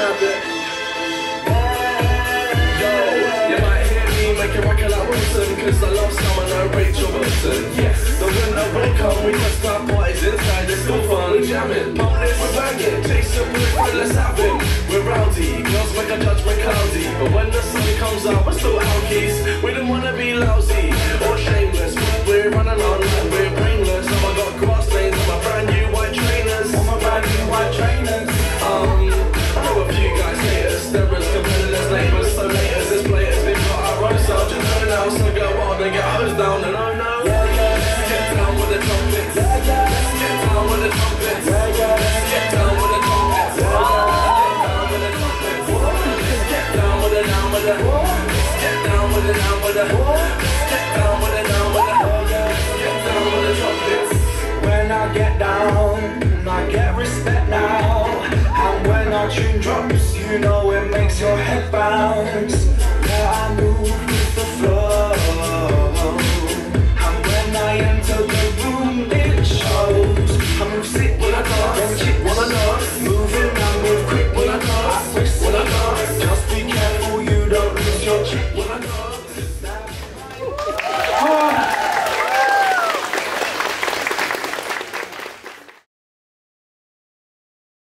have it. Yo, you might hear me making record like Wilson, cause I love someone like Rachel Wilson. Yes, the winter will come, we just start parties inside, it's still fun. We're jamming, parties, we're banging, chase the boyfriend, let's have him. We're rowdy, girls make a judgment cloudy, but when the